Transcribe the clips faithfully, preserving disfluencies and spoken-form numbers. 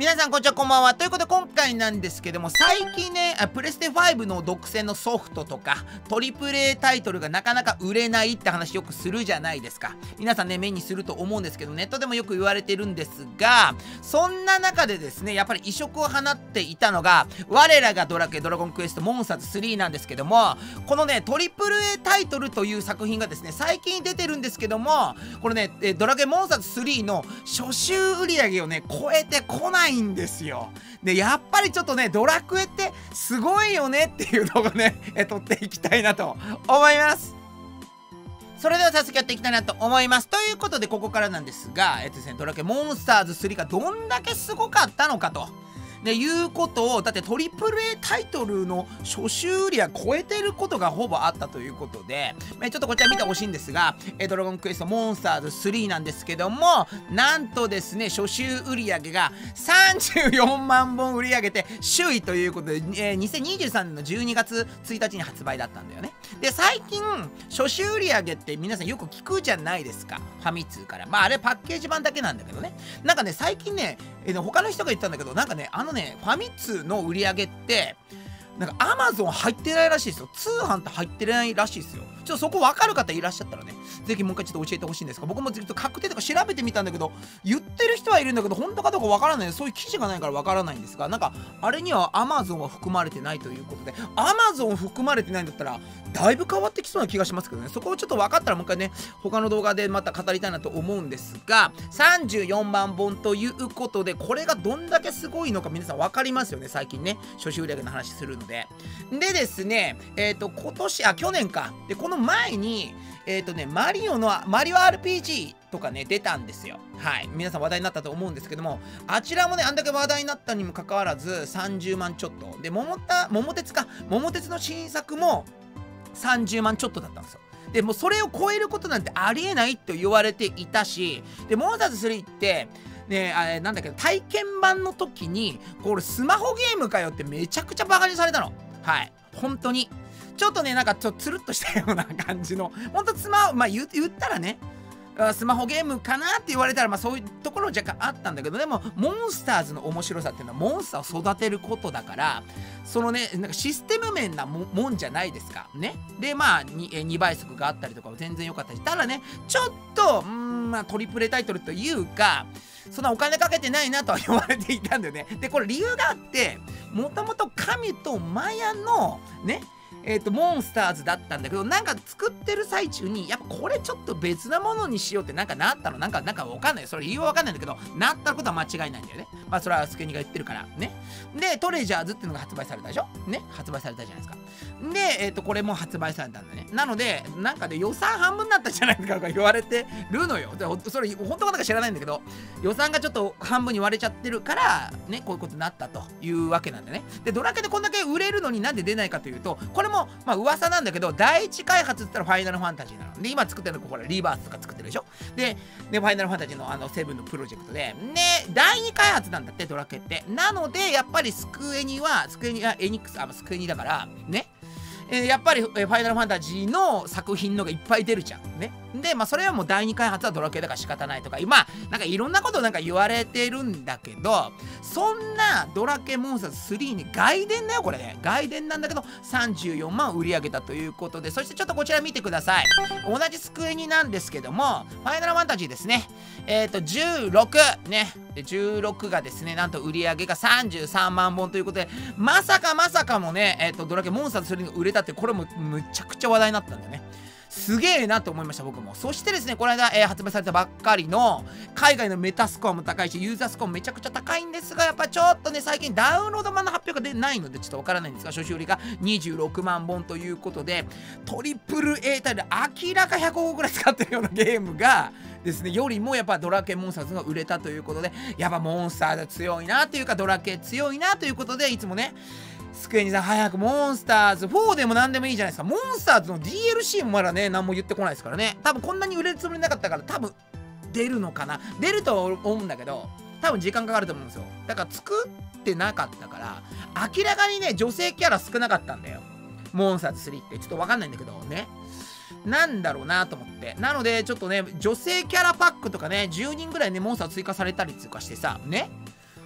皆さんこんにちは、こんばんは。ということで今回なんですけども、最近ね、プレステファイブの独占のソフトとかトリプル A タイトルがなかなか売れないって話よくするじゃないですか。皆さんね、目にすると思うんですけど、ネットでもよく言われてるんですが、そんな中でですね、やっぱり異色を放っていたのが我らがドラケドラゴンクエストモンスターズスリーなんですけども、このねトリプル A タイトルという作品がですね最近出てるんですけども、これねドラケモンスターズスリーの初週売り上げをね超えてこないんですよ。でやっぱりちょっとねドラクエってすごいよねっていうのをねえ取っていきたいなと思います。それでは早速やっていきたいなと思います。ということでここからなんですが、えっとですね、ドラケモンスターズスリーがどんだけすごかったのかと。でいうことを、だってトリプル A タイトルの初週売りは超えてることがほぼあったということで、ちょっとこちら見てほしいんですが、えドラゴンクエストモンスターズスリーなんですけども、なんとですね初週売り上げがさんじゅうよんまんぼん売り上げて首位ということで、えー、にせんにじゅうさんねんのじゅうにがつついたちに発売だったんだよね。で最近初週売り上げって皆さんよく聞くじゃないですか、ファミ通から。まああれパッケージ版だけなんだけどね、なんかね最近ね、えー、他の人が言ったんだけど、なんかねあのねファミ通の売り上げってなんかアマゾン入ってないらしいですよ。通販って入ってないらしいですよ。ちょっとそこ分かる方いらっしゃったらね、ぜひもう一回ちょっと教えてほしいんですが、僕もずっと確定とか調べてみたんだけど、言ってる人はいるんだけど本当かどうか分からない、そういう記事がないから分からないんですが、なんかあれにはアマゾンは含まれてないということで、アマゾン含まれてないんだったらだいぶ変わってきそうな気がしますけどね、そこをちょっと分かったらもう一回ね他の動画でまた語りたいなと思うんですが、さんじゅうよんまんぼんということで、これがどんだけすごいのか皆さん分かりますよね。最近ね初週売り上げの話するので。でですね、えっと今年あ去年かで、この前にえっとねマリオのマリオ アールピージー とかね出たんですよ。はい、皆さん話題になったと思うんですけども、あちらもねあんだけ話題になったにもかかわらずさんじゅうまんちょっとで、桃た桃鉄か桃鉄の新作もさんじゅうまんちょっとだったんですよ。でもうそれを超えることなんてありえないと言われていたし、でモンスターズスリーってね、あれなんだけど体験版の時にこれスマホゲームかよってめちゃくちゃバカにされたの。はい、本当にちょっとねなんかちょっとつるっとしたような感じの、本当スマホまあ言言ったらねスマホゲームかなって言われたら、まあそういうところ若干あったんだけど、でもモンスターズの面白さっていうのはモンスターを育てることだから、そのねなんかシステム面な も, もんじゃないですかね。でまあ 2, にばい速があったりとかも全然良かったし、ただねちょっとうーんまあトリプルタイトルというかそんなお金かけてないなとは言われていたんだよね。でこれ理由があって、もともと神とマヤのねえーとモンスターズだったんだけど、なんか作ってる最中にやっぱこれちょっと別なものにしようってなんかなったの。なんかなんかわかんない、それ理由はわかんないんだけど、なったことは間違いないんだよね。まあそれはスケニが言ってるからね。でトレジャーズっていうのが発売されたでしょね、発売されたじゃないですか。でえっ、ー、とこれも発売されたんだね。なのでなんかで予算半分になったんじゃないかとか言われてるのよ。でそれ本当かなんか知らないんだけど、予算がちょっと半分に割れちゃってるからねこういうことになったというわけなんだね。でドラケでこんだけ売れるのになんで出ないかというと、これもまあ噂なんだけど、第一開発って言ったらファイナルファンタジーなので、今作ってるのこれリバースとか作ってるでしょ。ででファイナルファンタジーのあのセブンのプロジェクトでね第二開発なんだってドラケって。なのでやっぱりスクエニはスクエニはエニックスあスクエニだからね、えー、やっぱり、えー、ファイナルファンタジーの作品のがいっぱい出るじゃんね。でまあそれはもう第二開発はドラケだから仕方ないとか、まあなんかいろんなことなんか言われてるんだけど、そんなドラケモンスターズスリーに外伝だよこれね、外伝なんだけどさんじゅうよんまん売り上げたということで、そしてちょっとこちら見てください。同じスクエニなんですけどもファイナルファンタジーですね、えっ、ー、とじゅうろくねでじゅうろくがですねなんと売り上げがさんじゅうさんまんぼんということで、まさかまさかもねえっ、ー、とドラケモンスターズスリーが売れたって、これもむちゃくちゃ話題になったんだよね。すげえなと思いました僕も。そしてですねこの間、えー、発売されたばっかりの海外のメタスコアも高いしユーザースコアもめちゃくちゃ高いんですが、やっぱちょっとね最近ダウンロード版の発表が出ないのでちょっとわからないんですが、初週売りがにじゅうろくまんぼんということで、トリプル A タイル明らかひゃくおくぐらい使ってるようなゲームがですねよりもやっぱドラケモンスターズが売れたということで、やっぱモンスターズ強いなというかドラケ強いなということで、いつもねスクエニさん早くモンスターズフォーでも何でもいいじゃないですか。モンスターズの ディーエルシー もまだね何も言ってこないですからね。多分こんなに売れるつもりなかったから多分出るのかな、出るとは思うんだけど多分時間かかると思うんですよ。だから作ってなかったから明らかにね女性キャラ少なかったんだよモンスターズスリーって。ちょっとわかんないんだけどね、なんだろうなと思って。なのでちょっとね女性キャラパックとかねじゅうにんぐらいねモンスター追加されたりとかしてさね、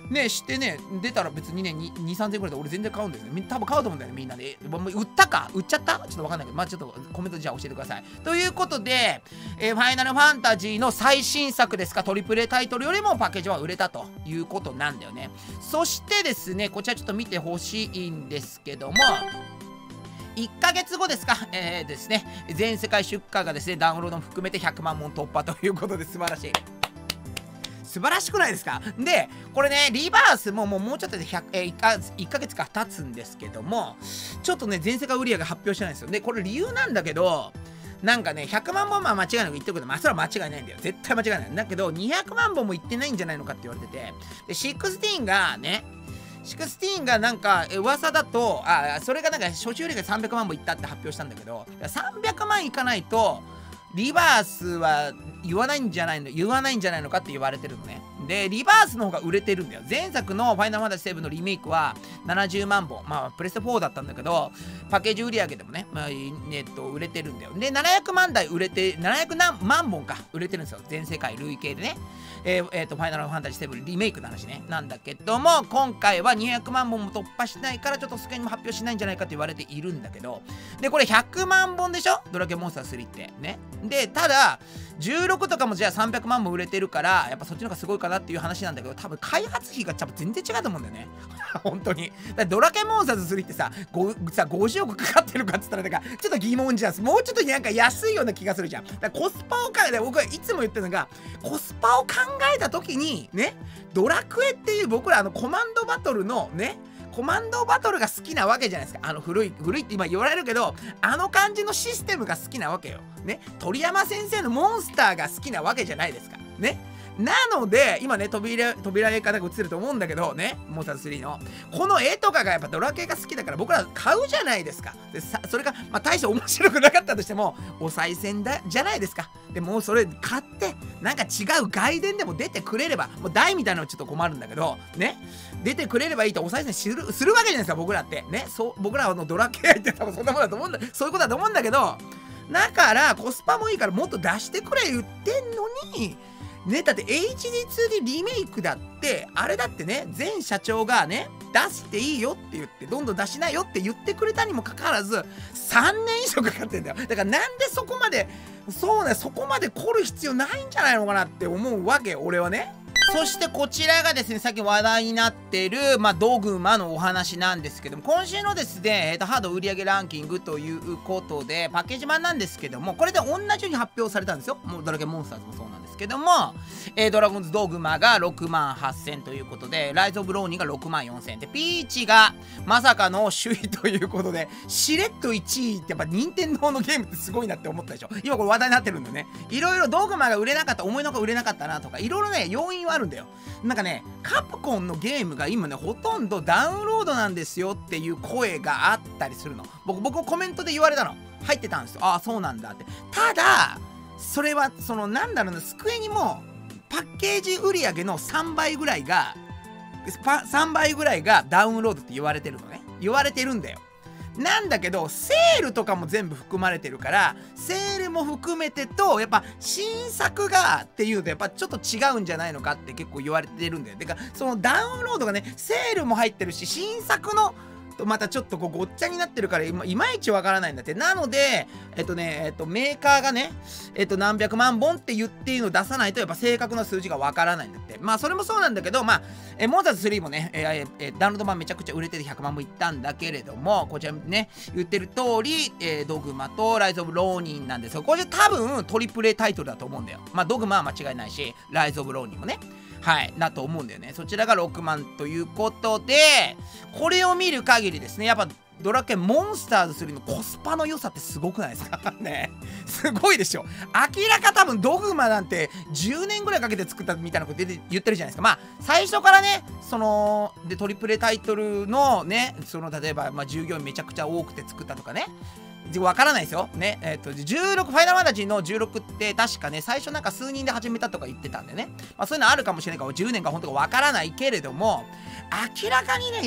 ね、してね、出たら別にね、に、さんぜんえんぐらいで俺全然買うんですよ。多分買うと思うんだよね、みんなで。もう売ったか売っちゃったちょっとわかんないけど、まあちょっとコメントじゃあ教えてください。ということで、えー、ファイナルファンタジーの最新作ですか、トリプル A タイトルよりもパッケージは売れたということなんだよね。そしてですね、こちらちょっと見てほしいんですけども、いっかげつごですか、えー、ですね、全世界出荷がですね、ダウンロードも含めてひゃくまんぼん突破ということで素晴らしい。素晴らしくないですか？で、これね、リバースももうもうちょっとでひゃく、えー、いっかげつか経つんですけども、ちょっとね、全世界売り上げ発表してないんですよ。で、これ理由なんだけど、なんかね、ひゃくまんぼんは間違いなく言ってるけど、まあ、それは間違いないんだよ。絶対間違いない。だけど、にひゃくまんぼんもいってないんじゃないのかって言われてて、で、じゅうろくがね、じゅうろくがなんか噂だと、あ、それがなんか初週売りがさんびゃくまんぼんいったって発表したんだけど、さんびゃくまんいかないと、リバースは言わないんじゃないの、言わないんじゃないのかって言われてるのね。で、リバースの方が売れてるんだよ。前作のファイナルファンタジーセブンのリメイクはななじゅうまんぼん。まあ、プレステフォーだったんだけど、パッケージ売り上げでもね、まあ、えっと、売れてるんだよ。で、ななひゃくまんだい売れて、ななひゃくまんぼんか、売れてるんですよ。全世界累計でね。えー、えー、と、ファイナルファンタジーセブンリメイクの話ね。なんだけども、今回はにひゃくまんぼんも突破しないから、ちょっとスケにも発表しないんじゃないかって言われているんだけど、で、これひゃくまんぼんでしょ？ドラケンモンスタースリーって。ね。で、ただ、じゅうろくとかもじゃあさんびゃくまんも売れてるから、やっぱそっちの方がすごいかなっていう話なんだけど、多分開発費が多分全然違うと思うんだよね。本当に。だってドラケンモンスターズスリーってさ、さごじゅうおくかかってるかっつったら、だからちょっと疑問じゃん。もうちょっとなんか安いような気がするじゃん。だからコスパを考えて、僕はいつも言ってるのが、コスパを考えた時に、ね、ドラクエっていう僕らあのコマンドバトルのね、コマンドバトルが好きなわけじゃないですか。あの古い、古いって今言われるけど、あの感じのシステムが好きなわけよ。ね。鳥山先生のモンスターが好きなわけじゃないですか。ね。なので、今ね、扉、扉絵かなんか映ってると思うんだけどね、モンスターズスリーの。この絵とかがやっぱドラケが好きだから僕ら買うじゃないですか。でさそれが、まあ大して面白くなかったとしても、お賽銭だ、じゃないですか。でもうそれ買って、なんか違う外伝でも出てくれれば、もう台みたいなのちょっと困るんだけど、ね。出てくれればいいとお賽銭する、するわけじゃないですか、僕らって。ね。そう、僕らのドラケ愛って多分そんなもんだと思うんだ、そういうことだと思うんだけど、だからコスパもいいからもっと出してくれ言ってんのに、ね、だって エイチディーツーディー リメイクだって、あれだってね、前社長がね、出していいよって言って、どんどん出しないよって言ってくれたにもかかわらず、さんねん以上かかってんだよ。だからなんでそこまで、そうね、そこまで凝る必要ないんじゃないのかなって思うわけ、俺はね。そしてこちらがですね、さっき話題になってる、まあ、ドグマのお話なんですけども、今週のですね、えーと、ハード売上ランキングということで、パッケージ版なんですけども、これで同じように発表されたんですよ。もうドラケンモンスターズもそうなんですけども、えー、ドラゴンズドグマがろくまんはっせんということで、ライズオブローニーがろくまんよんせんで、ピーチがまさかの首位ということで、しれっといちいってやっぱ任天堂のゲームってすごいなって思ったでしょ。今これ話題になってるんだよね。いろいろドグマが売れなかった、思いのほか売れなかったなとか、いろいろね、要因はあるんだよ。なんかね、カプコンのゲームが今ね、ほとんどダウンロードなんですよっていう声があったりするの。僕、僕もコメントで言われたの。入ってたんですよ。ああ、そうなんだって。ただ、それは、その、なんだろうな、スクエニも、パッケージ売上のさんばいぐらいが、さんばいぐらいがダウンロードって言われてるのね。言われてるんだよ。なんだけど、セールとかも全部含まれてるから、セールも含めてと、やっぱ新作がっていうと、やっぱちょっと違うんじゃないのかって結構言われてるんだよ。てか、そのダウンロードがね、セールも入ってるし、新作の、とまたちょっとこうごっちゃになってるからいまいまいちわからないんだって。なので、えっとね、えっとメーカーがね、えっと何百万本って言っているのを出さないとやっぱ正確な数字がわからないんだって。まあそれもそうなんだけど、まあ、えモンスターズスリーもね、ええダウンロード版めちゃくちゃ売れててひゃくまんもいったんだけれども、こちらね、言ってる通り、えー、ドグマとライズオブローニンなんですよ。これ多分トリプル A タイトルだと思うんだよ。まあドグマは間違いないし、ライズオブローニンもね。はい、だと思うんだよね。そちらがろくまんということで、これを見る限りですね、やっぱドラケンモンスターズスリーのコスパの良さってすごくないですかね。すごいでしょ。明らか多分ドグマなんてじゅうねんぐらいかけて作ったみたいなこと言ってるじゃないですか。まあ最初からね、そのでトリプル A タイトルのね、その例えば、まあ、従業員めちゃくちゃ多くて作ったとかね。わからないですよ。ね。えっと、じゅうろく、ファイナルファンタジーのじゅうろくって確かね、最初なんか数人で始めたとか言ってたんでね。まあそういうのあるかもしれないから、じゅうねんか本当かわからないけれども、明らかにね、ひゃく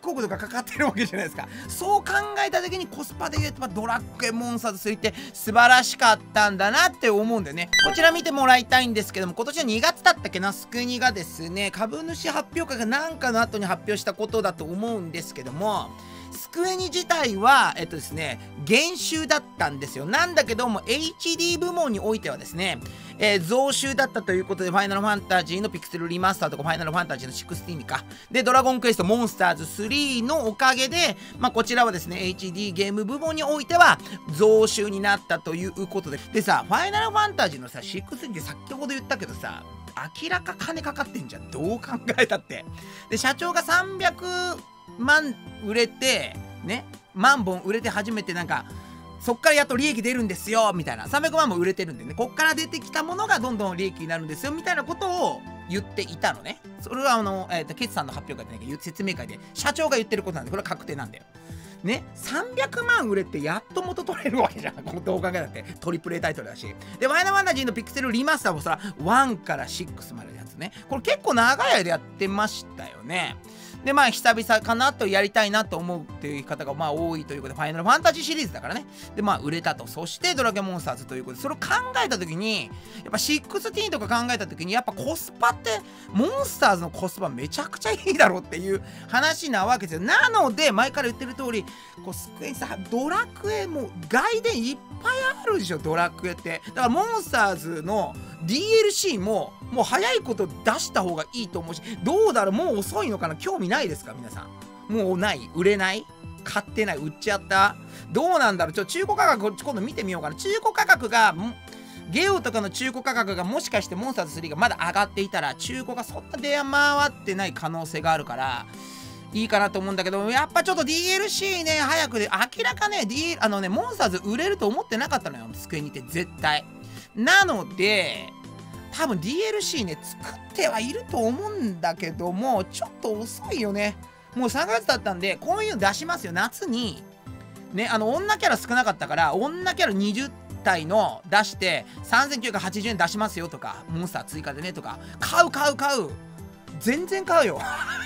広告とかかかってるわけじゃないですか。そう考えた時にコスパで言うとドラクエモンスターズスリーって素晴らしかったんだなって思うんだよね。こちら見てもらいたいんですけども、今年のにがつだったっけな、スクニがですね、株主発表会がなんかの後に発表したことだと思うんですけども、スクエニ自体は、えっとですね、減収だったんですよ。なんだけども、エイチディー 部門においてはですね、えー、増収だったということで、ファイナルファンタジーのピクセルリマスターとか、ファイナルファンタジーのじゅうろくか。で、ドラゴンクエストモンスターズスリーのおかげで、まあ、こちらはですね、エイチディー ゲーム部門においては、増収になったということで。でさ、ファイナルファンタジーのさ、じゅうろくって先ほど言ったけどさ、明らか金かかってんじゃん。どう考えたって。で、社長がさんびゃくまん売れて、ね、万本売れて初めてなんか、そっからやっと利益出るんですよみたいな、さんびゃくまんも売れてるんでね、こっから出てきたものがどんどん利益になるんですよみたいなことを言っていたのね。それはあの、えーと、決算の発表会で、ね、説明会で社長が言ってることなんで、これは確定なんだよ。ね、さんびゃくまん売れてやっと元取れるわけじゃん。この動画がだってトリプル A タイトルだし。で、ファイナルファンタジーのピクセルリマスターもさ、ワンからシックスまでのやつね。これ結構長い間やってましたよね。で、まあ、久々かなとやりたいなと思うっていう方がまあ多いということで、ファイナルファンタジーシリーズだからね。で、まあ、売れたと。そして、ドラゴンモンスターズということで、それを考えたときに、やっぱじゅうろくとか考えたときに、やっぱコスパって、モンスターズのコスパめちゃくちゃいいだろうっていう話なわけですよ。なので、前から言ってる通り、こう、スクエニさ、ドラクエも外伝いっぱいあるでしょ、ドラクエって。だから、モンスターズの ディーエルシー も、もう早いこと出した方がいいと思うし、どうだろう、もう遅いのかな、興味ないですか皆さん。もうない売れない買ってない売っちゃったどうなんだろう。ちょ中古価格今度見てみようかな。中古価格がゲオとかの中古価格がもしかしてモンスターズスリーがまだ上がっていたら、中古がそんな出回ってない可能性があるからいいかなと思うんだけど、やっぱちょっと ディーエルシー ね、早くで、明らかね、D、あのね、モンスターズ売れると思ってなかったのよ、スクエニって絶対。なので、多分 ディーエルシー ね、作ってはいると思うんだけども、ちょっと遅いよね。もうさんがつだったんで、こういうの出しますよ、夏に。ね、あの、女キャラ少なかったから、女キャラにじゅったいの出して、さんぜんきゅうひゃくはちじゅうえん出しますよとか、モンスター追加でねとか、買う買う買う。全然買うよ。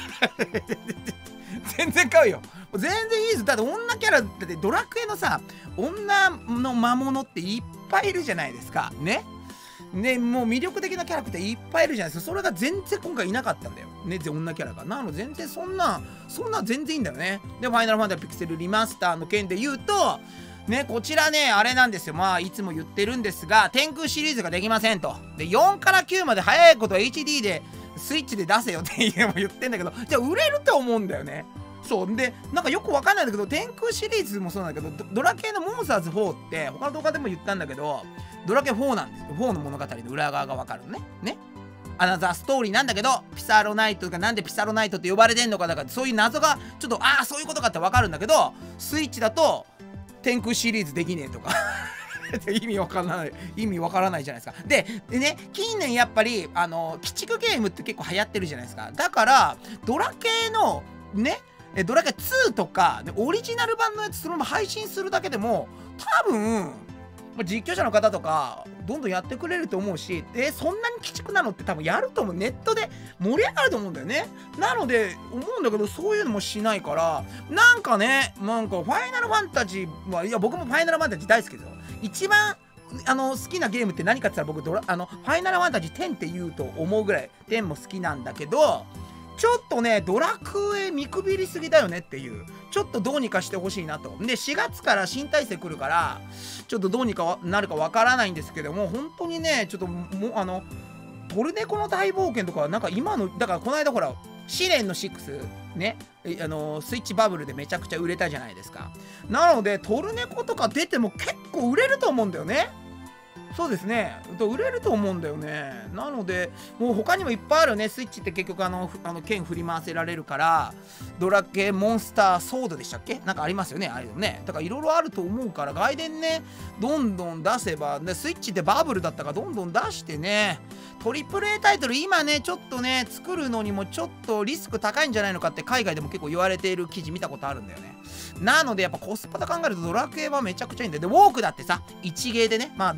全然買うよ。全然いいです。だって女キャラ、だってドラクエのさ、女の魔物っていっぱいいるじゃないですか。ね。ね、もう魅力的なキャラクターいっぱいいるじゃないですか。それが全然今回いなかったんだよ。ね、女キャラが。なので全然そんな、そんな全然いいんだよね。で、ファイナルファンタジーピクセルリマスターの件で言うと、ね、こちらね、あれなんですよ。まあ、いつも言ってるんですが、天空シリーズができませんと。で、よんからきゅうまで早いことは エイチディー で、スイッチで出せよっていうのも言ってんだけど、じゃあ売れると思うんだよね。そう。で、なんかよくわかんないんだけど、天空シリーズもそうなんだけど、ドラ系のモンスターズフォーって、他の動画でも言ったんだけど、ドラケフォーなんですよ。フォーの物語の裏側がわかるのね。ね。アナザーストーリーなんだけど、ピサロナイトがなんでピサロナイトって呼ばれてんのかだから、そういう謎が、ちょっと、ああ、そういうことかってわかるんだけど、スイッチだと、天空シリーズできねえとか。意味わからない、意味わからないじゃないですか。で、でね、近年やっぱり、あの、鬼畜ゲームって結構流行ってるじゃないですか。だから、ドラ系の、ね、ドラケツーとか、オリジナル版のやつそのまま配信するだけでも、多分、実況者の方とか、どんどんやってくれると思うし、え、そんなに鬼畜なのって多分やると思う。ネットで盛り上がると思うんだよね。なので、思うんだけど、そういうのもしないから、なんかね、なんか、ファイナルファンタジーは、いや、僕もファイナルファンタジー大好きですよ。一番、あの、好きなゲームって何かって言ったら、僕ドラ、あの、ファイナルファンタジーテンって言うと思うぐらい、テンも好きなんだけど、ちょっとね、ドラクエ見くびりすぎだよねっていう。ちょっとどうにかしてほしいなと。で、しがつから新体制来るから、ちょっとどうにかなるかわからないんですけども、本当にね、ちょっともう、あの、トルネコの大冒険とか、なんか今の、だからこの間ほら、試練のろく、ね、あの、スイッチバブルでめちゃくちゃ売れたじゃないですか。なので、トルネコとか出ても結構売れると思うんだよね。そうですね。売れると思うんだよね。なので、もう他にもいっぱいあるね。スイッチって結局あの、あの剣振り回せられるから、ドラケモンスターソードでしたっけなんかありますよね。あれもね。だからいろいろあると思うから、外伝ね、どんどん出せば、でスイッチってバブルだったからどんどん出してね、トリプル A タイトル今ね、ちょっとね、作るのにもちょっとリスク高いんじゃないのかって海外でも結構言われている記事見たことあるんだよね。なのでやっぱコスパで考えるとドラクエはめちゃくちゃいいんだよ。で、ウォークだってさ、いちゲーでね、まあ動画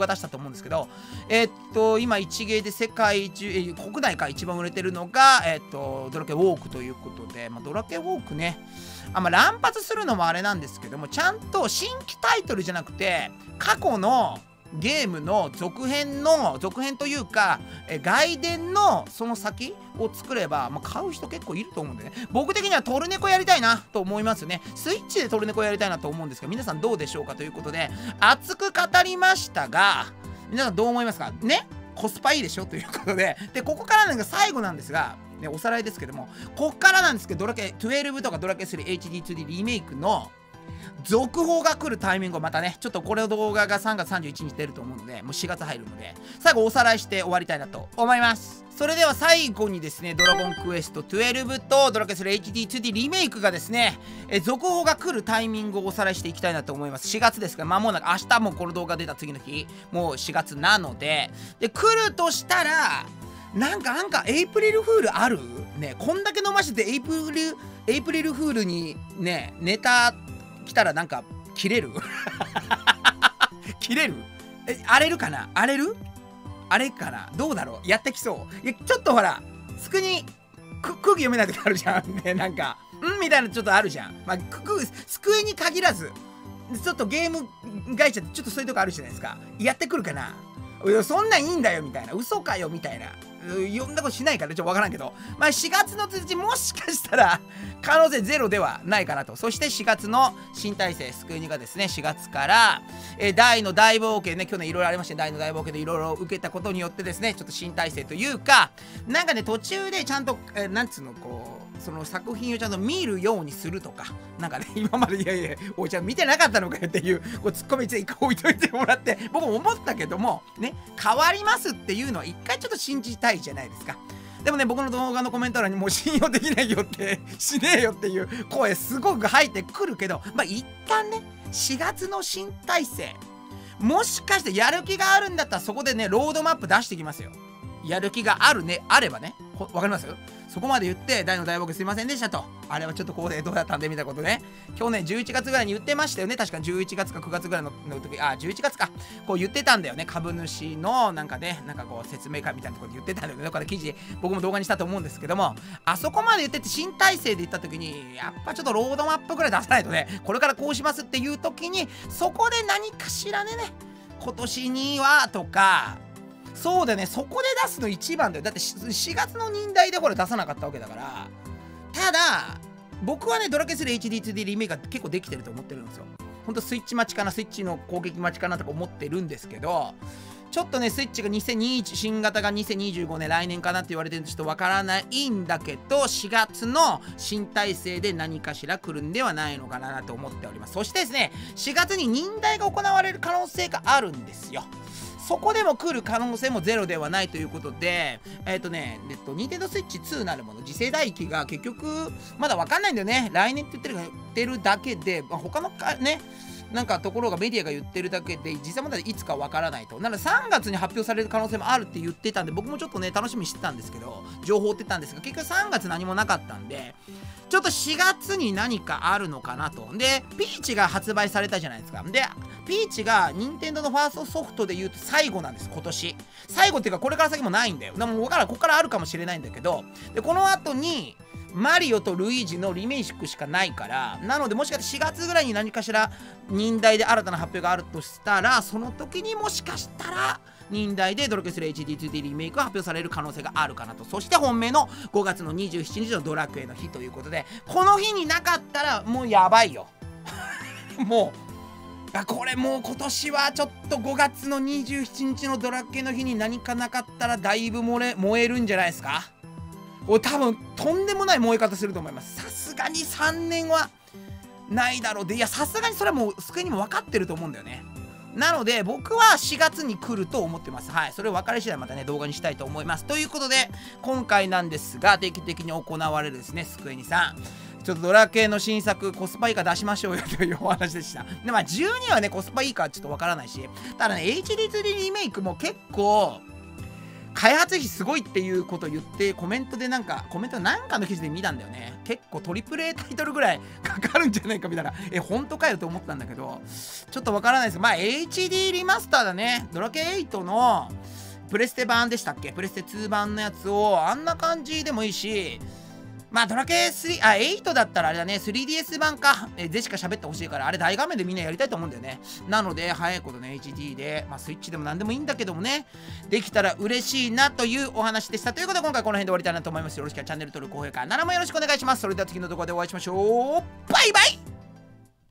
画出したと思うんですけど、えー、っと今一芸で世界中、えー、国内から一番売れてるのが、えー、っとドラケウォークということで、まあ、ドラケウォークね、あまあ、乱発するのもあれなんですけども、ちゃんと新規タイトルじゃなくて過去のゲームの続編の続編というかえ外伝のその先を作れば、まあ、買う人結構いると思うんでね、僕的にはトルネコやりたいなと思いますよね。スイッチでトルネコやりたいなと思うんですが、皆さんどうでしょうかということで熱く語りましたが、皆さんどう思いますかね。コスパいいでしょということで、でここからなんか最後なんですが、ね、おさらいですけども、ここからなんですけど、ドラケじゅうにとかドラケスリー エイチディーツーディー リメイクの続報が来るタイミングをまたね、ちょっとこれの動画がさんがつさんじゅういちにち出ると思うので、もうしがつ入るので、最後おさらいして終わりたいなと思います。それでは最後にですね、ドラゴンクエストじゅうにとドラケスリー エイチディーツーディー リメイクがですね、え続報が来るタイミングをおさらいしていきたいなと思います。しがつですから、まもなく明日もこの動画出た次の日、もうしがつなので、で、来るとしたら、なんか、なんか、エイプリルフールあるね、こんだけ飲ましてて、エイプリル、エイプリルフールにね、ネタ来たらなんか、切れる切れるえ、荒れるかな荒れる荒れかなどうだろうやってきそう。いや、ちょっとほら、すくに、く、空気読めない時あるじゃん。ね、なんか、んみたいなちょっとあるじゃん。まあ、く、く、机に限らず、ちょっとゲーム会社ってちょっとそういうとこあるじゃないですか。やってくるかないや、そんなんいいんだよ、みたいな。嘘かよ、みたいな。いんなことしないからちょっとわからんけど、まあしがつの通知もしかしたら可能性ゼロではないかなと。そしてしがつの新体制スクエニがですね、しがつから、えー、大の大冒険ね、去年いろいろありまして、大の大冒険でいろいろ受けたことによってですね、ちょっと新体制というか、なんかね、途中でちゃんと、えー、なんつうの、こう、その作品をちゃんと見るようにするとか、なんかね、今までいやいや、おいちゃん見てなかったのかよっていう、こうツッコミついて置いといてもらって、僕も思ったけども、ね、変わりますっていうのは一回ちょっと信じたいじゃないですか。でもね、僕の動画のコメント欄にもう信用できないよって、しねえよっていう声すごく入ってくるけど、まあ一旦ね、しがつの新体制、もしかしてやる気があるんだったらそこでね、ロードマップ出してきますよ。やる気があるね、あればね。わかります？そこまで言って、大の大冒険すいませんでしたと。あれはちょっとこうでどうだったんでみたいなことね。去年じゅういちがつぐらいに言ってましたよね。確かにじゅういちがつかくがつぐらいの時、あ、じゅういちがつか。こう言ってたんだよね。株主のなんかね、なんかこう説明会みたいなところで言ってたんだよね。だから記事、僕も動画にしたと思うんですけども、あそこまで言ってて新体制で言った時に、やっぱちょっとロードマップぐらい出さないとね、これからこうしますっていう時に、そこで何かしらね、今年にはとか、そうだよね、そこで出すの一番だよ。だってしがつの忍耐でこれ出さなかったわけだから。ただ、僕はね、ドラケスリー エイチディーツーディー リメイクが結構できてると思ってるんですよ。ほんとスイッチ待ちかな、スイッチの攻撃待ちかなとか思ってるんですけど、ちょっとね、スイッチがにせんにじゅういち、新型がにせんにじゅうごねん、来年かなって言われてるんでちょっとわからないんだけど、しがつの新体制で何かしら来るんではないのかなと思っております。そしてですね、しがつに忍耐が行われる可能性があるんですよ。そこでも来る可能性もゼロではないということで、えっ、ー、とね、えっと、ニンテンドースイッチツーなるもの、次世代機が結局、まだわかんないんだよね。来年って言ってる言ってるだけで、まあ、他のかね、なんかところがメディアが言ってるだけで、実際まだいつかわからないと。なのでさんがつに発表される可能性もあるって言ってたんで、僕もちょっとね、楽しみにしてたんですけど、情報追ってたんですが、結局さんがつ何もなかったんで、ちょっとしがつに何かあるのかなと。で、ピーチが発売されたじゃないですか。で、ピーチが任天堂のファーストソフトで言うと最後なんです、今年。最後っていうか、これから先もないんだよ。でも、分からん、ここからあるかもしれないんだけど、で、この後に、マリオとルイージのリメイクしかないから、なのでもしかしてしがつぐらいに何かしら忍耐で新たな発表があるとしたら、その時にもしかしたら忍耐でドラクエスリー エイチディーツーディー リメイクが発表される可能性があるかなと。そして本命のごがつのにじゅうしちにちのドラクエの日ということで、この日になかったらもうやばいよ。もうあこれもう今年はちょっとごがつのにじゅうしちにちのドラクエの日に何かなかったらだいぶ燃え燃えるんじゃないですか。お多分とんでもない燃え方すると思います。さすがにさんねんはないだろうで、いやさすがにそれはもうスクエニも分かってると思うんだよね。なので僕はしがつに来ると思ってます。はい、それを分かり次第またね動画にしたいと思います。ということで今回なんですが、定期的に行われるですねスクエニさん、ちょっとドラ系の新作コスパいいか出しましょうよというお話でした。でまあじゅうにはねコスパいいかちょっと分からないし、ただね エイチディーツーディー リメイクも結構開発費すごいっていうことを言ってコメントでなんかコメントなんかの記事で見たんだよね。結構トリプル A タイトルぐらいかかるんじゃないかみたいな、え本当かよと思ったんだけど、ちょっとわからないです。まあ エイチディー リマスターだね。ドラケエイトのプレステ版でしたっけ、プレステツー版のやつをあんな感じでもいいし、まあドラケスリー、あ、エイトだったらあれだね、スリーディーエス 版か、えでしか喋ってほしいから、あれ大画面でみんなやりたいと思うんだよね。なので、早いことね、エイチディー で、まあスイッチでも何でもいいんだけどもね、できたら嬉しいなというお話でした。ということで、今回この辺で終わりたいなと思います。よろしくチャンネル登録、高評価、ななもよろしくお願いします。それでは次の動画でお会いしましょう。バイバイ。